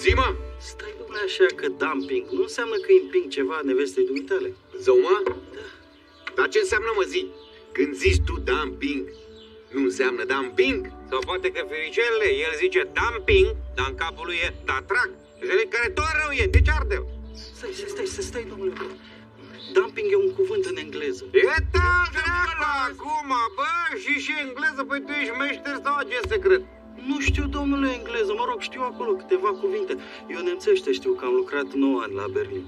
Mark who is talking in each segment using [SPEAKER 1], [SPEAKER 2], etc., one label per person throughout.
[SPEAKER 1] Zi-mă!
[SPEAKER 2] Stai numai așa că dumping nu înseamnă că împing ceva nevestei dumitale.
[SPEAKER 1] Zău, mă? Da. Dar ce înseamnă, mă, zi? Când zici tu dumping, nu înseamnă dumping?
[SPEAKER 3] Sau poate că fericele, el zice dumping, dar în capul lui e datrag. Înțelegi care tot rău e, deci arde.
[SPEAKER 2] Stai, domnule. Dumping e un cuvânt în engleză.
[SPEAKER 3] E treabă acum, bă, și engleză, păi tu ești meșter sau agent secret?
[SPEAKER 2] Nu știu, domnule, engleză, mă rog, știu acolo câteva cuvinte. Eu nemțește știu că am lucrat 9 ani la Berlin.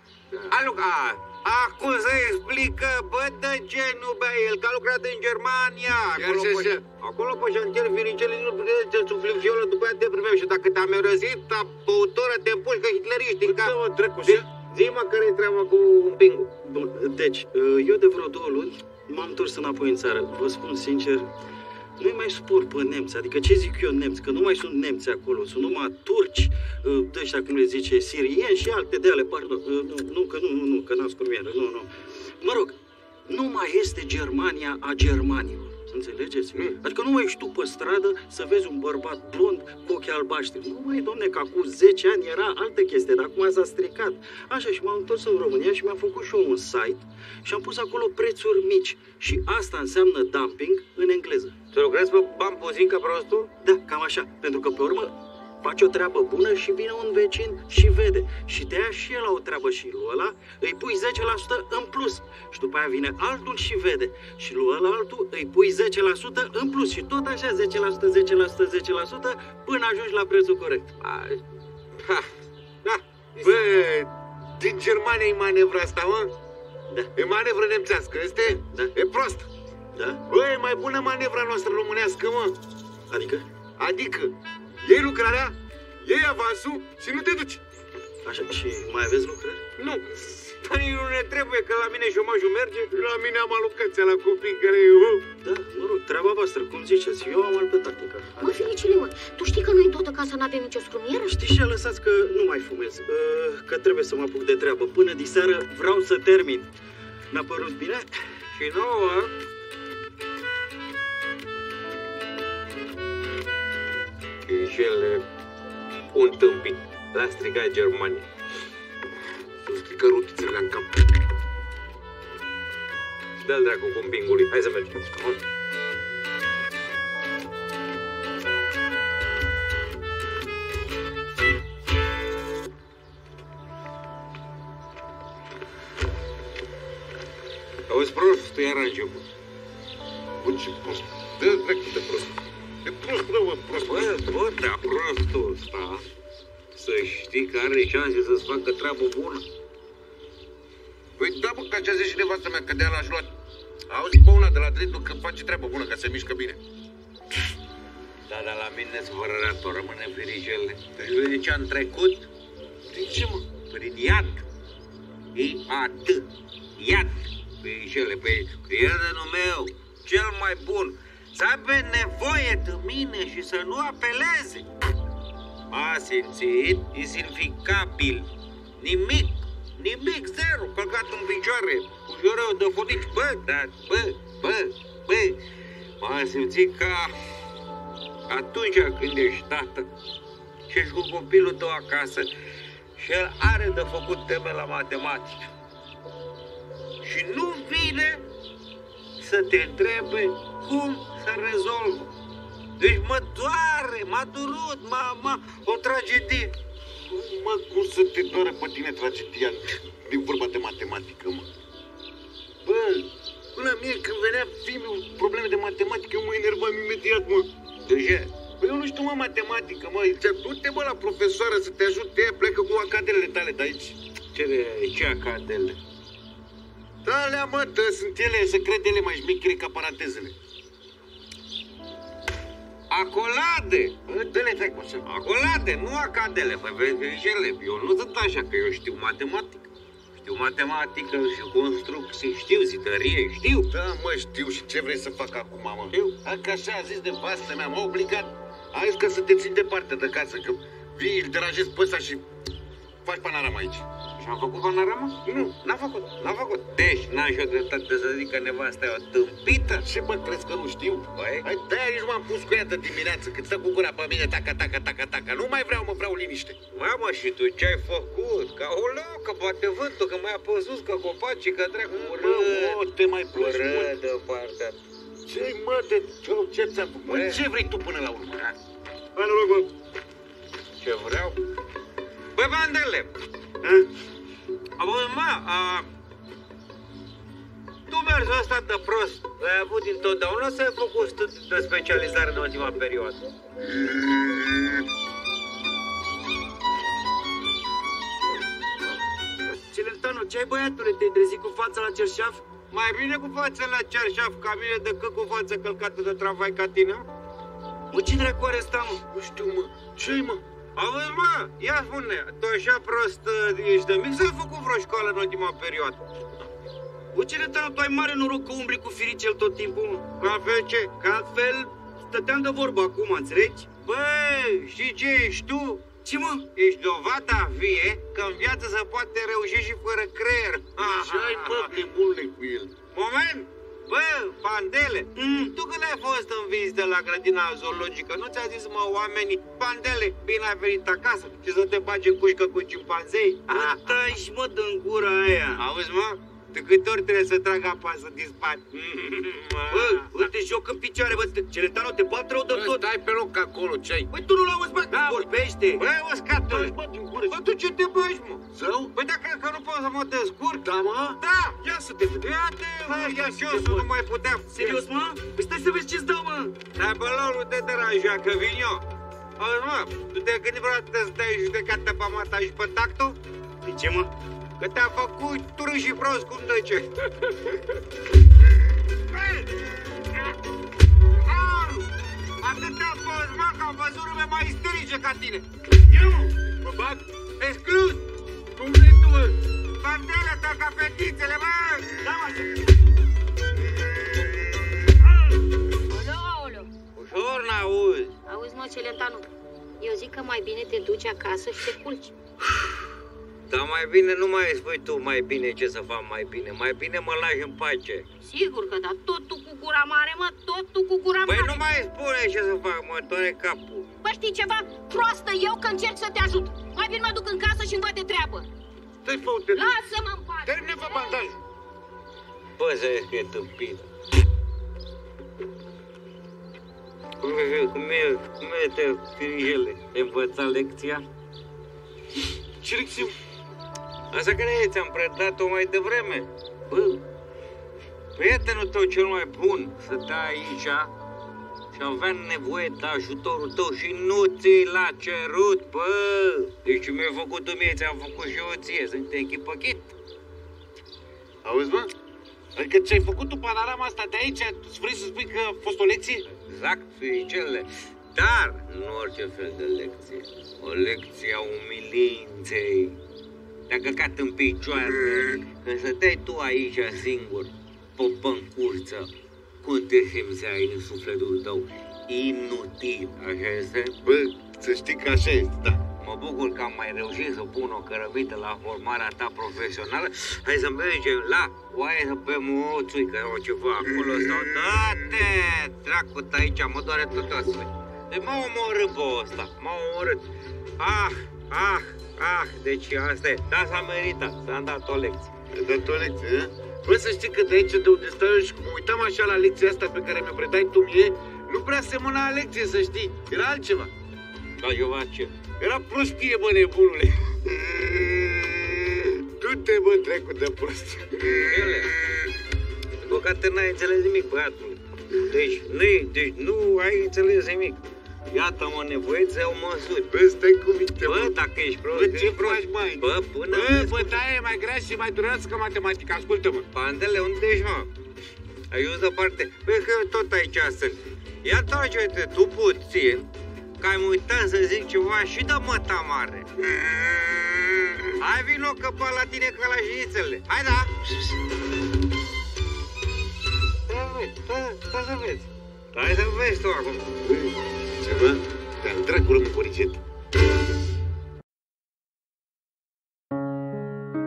[SPEAKER 3] Acum să explică, bă, de ce nu bea el, că a lucrat în Germania. Acolo pe șantier Viricele nu putea să sufli violă, după aia te primeau și dacă te-am răzit, băutură, te împuși ca hitleriști în cap. Zi-mă care-i treaba cu împingul.
[SPEAKER 2] Bun, deci, eu de vreo 2 luni m-am întors înapoi în țară. Vă spun sincer, nu-i mai suport pe nemți, adică ce zic eu nemți, că nu mai sunt nemți acolo, sunt numai turci, de ăștia, cum le zice, sirieni și alte de ale, pardon, nu, că n-am scurmieră, nu. Mă rog, nu mai este Germania a germanilor, înțelegeți? Adică nu mai ești tu pe stradă să vezi un bărbat blond cu ochii albaștri. Nu mai, domne, că acum 10 ani era altă chestie, dar acum s-a stricat. Așa, și m-am întors în România și mi-am făcut și eu un site și am pus acolo prețuri mici. Și asta înseamnă dumping în engleză.
[SPEAKER 3] Să lucrezi pe bambuzin ca prostul?
[SPEAKER 2] Da, cam așa. Pentru că pe urmă faci o treabă bună și vine un vecin și vede. Și te ia și el la o treabă și lui ăla îi pui 10% în plus. Și după aia vine altul și vede. Și lui ăla altul îi pui 10% în plus. Și tot așa 10%, 10%, 10% până ajungi la prețul corect.
[SPEAKER 1] Bă, din Germania e manevra asta, mă?
[SPEAKER 2] Da.
[SPEAKER 1] E manevră nemțească, este?
[SPEAKER 2] Da.
[SPEAKER 1] E prost.
[SPEAKER 2] Da?
[SPEAKER 1] Bă, e mai bună manevra noastră românească, mă. Adică, iei lucrarea, iei avansul și nu te duci.
[SPEAKER 2] Așa, și mai aveți lucrări?
[SPEAKER 3] Nu. Dar nu ne trebuie, că la mine șomajul merge.
[SPEAKER 1] La mine am alocația la copii care...
[SPEAKER 2] Da, mă rog, treaba voastră, cum ziceți, eu am altă tactică.
[SPEAKER 4] Mă, Fericele, mă, tu știi că noi în toată casa n-avem nicio scrumieră?
[SPEAKER 2] Știi și lăsați că nu mai fumez, că trebuie să mă apuc de treabă. Până diseară vreau să termin. Mi-a părut bine?
[SPEAKER 3] Și nouă. Fericele, un tâmpit. L-a strigat Germania.
[SPEAKER 1] Îmi strică rotițele în cap.
[SPEAKER 3] Dă-l dracu cu împingului. Hai să mergem. Auzi, prostul, iar a început.
[SPEAKER 1] Bă, ce prost. Dă-l dracu de prost. E prost, bă, prost.
[SPEAKER 3] Bă, dar prostul ăsta, să știi că are șanse să-ți facă treabă bună.
[SPEAKER 1] Păi da, bă, ca ce-a zis și nevastă mea, că de-aia l-aș luat. Auzi pe una de la Dredu că face treabă bună, ca se mișcă bine.
[SPEAKER 3] Da, dar la mine zvărărat-o rămâne Fericele. Deci de ce am trecut?
[SPEAKER 1] De ce, mă?
[SPEAKER 3] Prin iad. I-A-D. Iad. Fericele, că e rânul meu, cel mai bun. Să aibă nevoie de mine și să nu apeleze. M-a simțit insignificabil. Nimic, zero, călcat în picioare, cu șoreu de funici, bă, m-am simțit ca atunci când ești tată și ești cu copilul tău acasă și el are de făcut teme la matematică și nu vine să te întrebe cum să rezolvă. Deci mă doare, m-a durut, o tragedie.
[SPEAKER 1] Mă, cum să te doare pe tine tragedia din vorba de matematică, mă? Bă, până mie când venea filmul probleme de matematică, eu mă enervam imediat, mă.
[SPEAKER 3] De ce?
[SPEAKER 1] Păi eu nu știu, mă, matematică, mă. Du-te, mă, la profesoară să te ajute, plecă cu acadelele tale de aici.
[SPEAKER 3] Ce acadele?
[SPEAKER 1] Da, alea, mă, sunt ele, secretele mai șmechire ca parantezele.
[SPEAKER 3] Acolade!
[SPEAKER 1] Dă-le dracu așa.
[SPEAKER 3] Acolade, nu acadele, Fericele. Eu nu sunt așa, că eu știu matematică. Știu matematică și construcții, știu zidărie, știu.
[SPEAKER 1] Da, mă, știu și ce vrei să fac acum, mă.
[SPEAKER 3] Știu.
[SPEAKER 1] Că așa a zis de vastă mea, m-a obligat. A zis că să te țin departe de casă, că vii, îl deranjezi pe ăsta și faci panorama aici.
[SPEAKER 3] Și-am făcut panorama?
[SPEAKER 1] Nu.
[SPEAKER 3] N-a făcut. Deci n-am și o dreptate să zic că nevasta e o tâmpită?
[SPEAKER 1] Ce mă, crezi că nu știu?
[SPEAKER 3] Băi?
[SPEAKER 1] Hai, de-aia nici m-am pus cu ea de dimineață, când stă cu gura pe mine, taca, taca, taca, taca. Nu mai vreau, mă, vreau liniște.
[SPEAKER 3] Mamă, și tu ce-ai făcut? Că, oleu, că poate vântul, că mai apă sus, că copacii, că dracu,
[SPEAKER 1] Mă, te mai plăci, mă.
[SPEAKER 3] de partea.
[SPEAKER 1] Ce-i, mă, de ce ți-am făcut? Mă, ce vrei tu până la urmă?
[SPEAKER 2] Hai noroc, bă.
[SPEAKER 3] Ce vreau? Băi, Vandele! Auzi, mă, tu mersul ăsta de prost l-ai avut dintotdeauna sau ai făcut studii de specializare în ultima perioadă?
[SPEAKER 2] Celentano, ce ai, băiatule? Te-ai trezit cu fața la cerșaf?
[SPEAKER 3] Mai bine cu fața la cerșaf ca mine decât cu fața călcată de tramvai ca tine?
[SPEAKER 2] Mă, ce dracu are ăsta, mă?
[SPEAKER 1] Nu știu, mă. Ce-i, mă?
[SPEAKER 3] Auzi, mă, ia spune, tu așa prost ești de mic sau ai făcut vreo școală în ultima perioadă?
[SPEAKER 2] Bă, Celentano, tu ai mare noroc că umbli cu firicel tot timpul, mă.
[SPEAKER 3] Că altfel ce?
[SPEAKER 2] Că altfel stăteam de vorbă acum, înțelegi?
[SPEAKER 3] Băi, știi ce ești tu?
[SPEAKER 2] Ce, mă?
[SPEAKER 3] Ești dovada vie că în viață se poate reuși și fără creier.
[SPEAKER 1] Ce-ai, mă, nebunule cu el?
[SPEAKER 3] Moment! Bă, Pandele, tu când ai fost în vizită la grădina zoologică, nu ți-a zis, mă, oamenii, Pandele, bine ai venit acasă și să te bagi în cușcă cu cimpanzei?
[SPEAKER 2] Bă, taci, mă, dă-n gura aia.
[SPEAKER 3] Auzi, mă? De câte ori trebuie să trag apa să dispari?
[SPEAKER 2] Bă, te joc în picioare, bă, Celentano, te bat rău de
[SPEAKER 1] Bă,
[SPEAKER 2] tot.
[SPEAKER 1] stai pe loc acolo, ce-ai?
[SPEAKER 2] Băi, tu nu l-auzi, bă,
[SPEAKER 3] Da,
[SPEAKER 2] vorbește.
[SPEAKER 3] Băi, uscatule!
[SPEAKER 1] Bă, din gură.
[SPEAKER 3] Bă, tu ce te bagi, mă?
[SPEAKER 1] Zău?
[SPEAKER 3] Păi dacă că nu pot să mă descurc?
[SPEAKER 1] Da, mă?
[SPEAKER 3] Da!
[SPEAKER 1] Ia să te vedem.
[SPEAKER 3] Ia-te, mă, ia și eu să nu mai puteam.
[SPEAKER 2] Serios, mă? Păi stai să vezi ce-ți dau, mă.
[SPEAKER 3] Dar pe loc nu te deranja, că vin eu. Auzi, mă, tu te-ai gândit vreodată să dai judecată pe mata și pe tactul?
[SPEAKER 2] De ce, mă?
[SPEAKER 3] Că te-a făcut turâ și prost cum de ce. Atât a fost, mă, că am văzut lume mai isterice ca tine. Eu, mă bag, exclus. Cum vrei tu, mă? Bandele, dă ca fetițele, mă. Da, mă.
[SPEAKER 4] Aoleu.
[SPEAKER 3] Ușor n-auzi.
[SPEAKER 4] Auzi, mă, Celentano, eu zic că mai bine te duci acasă și te culci.
[SPEAKER 3] Dar mai bine nu mai spui tu mai bine ce să fac mai bine. Mai bine mă lași în pace.
[SPEAKER 4] Sigur că da, tot tu cu gura mare, mă, tot tu cu gura
[SPEAKER 3] Păi
[SPEAKER 4] mare.
[SPEAKER 3] nu mai spune ce să fac, mă, doare capul.
[SPEAKER 4] Bă, știi ceva? Proastă eu că încerc să te ajut. Mai bine mă duc în casă și îmi văd de treabă.
[SPEAKER 1] Stai, fă te
[SPEAKER 4] Lasă-mă în pace.
[SPEAKER 1] termină-vă bandajul.
[SPEAKER 3] Bă, să vezi că e tâmpit. Cum e te firijele? Ai învățat lecția?
[SPEAKER 1] Ce lecție?
[SPEAKER 3] Asta care ți-am predat-o mai devreme. Bă, prietenul tău cel mai bun să stai aici și avea nevoie de ajutorul tău și nu ți l-a cerut, bă. Deci ce mi-ai făcut tu mie, ți-am făcut și eu ție, să te închipăchit.
[SPEAKER 1] Auzi, mă? Adică ți-ai făcut tu panorama asta de aici? Vrei să spui că a fost o lecție?
[SPEAKER 3] Exact, firicele. Dar nu orice fel de lecție. O lecție a umilinței. Te-a căcat în picioare când stăteai tu aici singur, pe băncuță. Cum te simțeai în sufletul tău? Inutil, așa este?
[SPEAKER 1] Bă, să știi că așa este, da.
[SPEAKER 3] Mă bucur că am mai reușit să pun o cărăvită la formarea ta profesională. Hai să mergem la oaie să bem o țuică sau ceva acolo sau dă-te, dracu, aici mă doare tot astfel. Deci m-a omorât bă ăsta, m-a omorât. Deci asta e, da, s-a meritat, s-a dat o lecție.
[SPEAKER 1] Ai dat o lecție, a? Bă, să știi că de aici de unde stau eu și cum uitam așa la lecția asta pe care mi-o predai tu mie, nu prea semăna la lecție, să știi, era altceva.
[SPEAKER 3] Altceva ce?
[SPEAKER 1] Era prostie, bă, nebunule. Du-te, bă, dracu de prost.
[SPEAKER 3] Ele, păcate n-ai înțeles nimic, băiatul. Deci nu ai înțeles nimic. Iată-mă nevoit să iau măsuri.
[SPEAKER 1] Bă, stai cu minte,
[SPEAKER 3] Bă,
[SPEAKER 1] bă.
[SPEAKER 3] dacă ești prost,
[SPEAKER 1] Bă, ce
[SPEAKER 3] ești prost.
[SPEAKER 1] faci, mai?
[SPEAKER 3] Bă, până...
[SPEAKER 1] Bă, da, e mai grea și mai durează ca matematica, ascultă-mă.
[SPEAKER 3] Pandele, unde ești, mă? Ajuns departe. Vezi că eu tot aici sunt. Ia trage-te tu puțin, că ai uitat să zic ceva și de măta mare. Hai vino că pe la tine ca la șinițele. Hai da! Stai să vezi. Hai să vezi tu acum.
[SPEAKER 1] Ceva? Te-am dracul în coricet.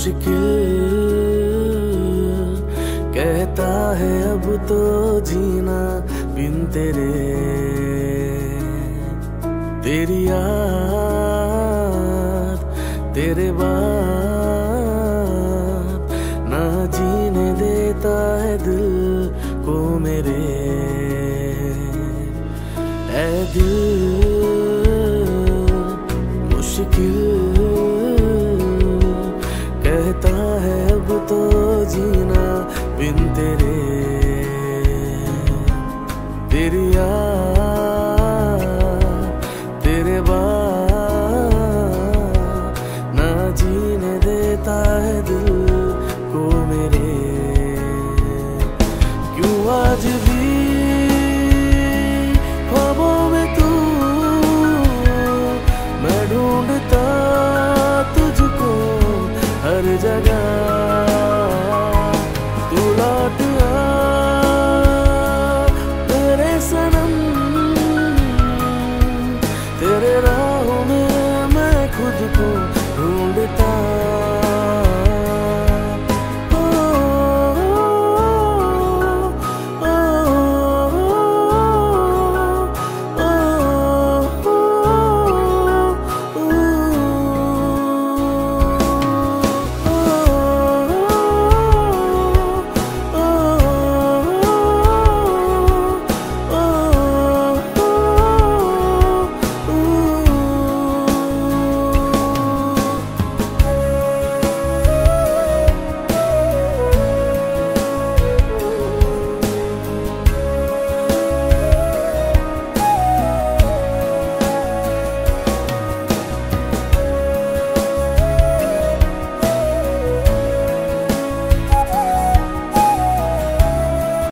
[SPEAKER 5] मुश्किल कहता है अब तो जीना बिन तेरे, तेरी याद तेरे बाद ना जीने देता है दिल को मेरे। ऐ दिल मुश्किल